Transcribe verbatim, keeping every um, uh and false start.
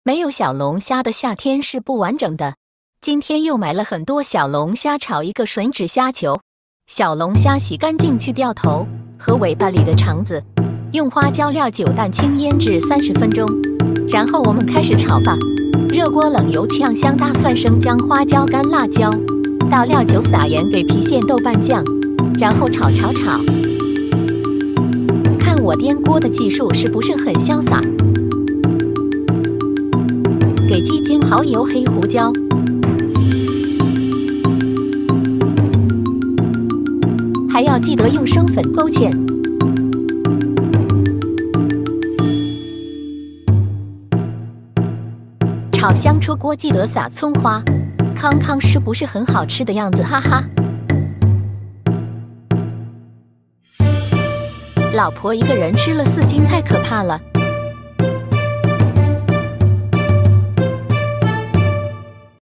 没有小龙虾的夏天是不完整的。今天又买了很多小龙虾，炒一个吮指虾球。小龙虾洗干净，去掉头和尾巴里的肠子，用花椒料酒蛋清腌制三十分钟。然后我们开始炒吧。热锅冷油，呛香大蒜、生姜、花椒、干辣椒，倒料酒，撒盐，给郫县豆瓣酱，然后炒炒炒。看我颠锅的技术是不是很潇洒？给鸡精、蚝油、黑胡椒，还要记得用生粉勾芡。炒香出锅，记得撒葱花。康康是不是很好吃的样子？哈哈。老婆一个人吃了四斤，太可怕了。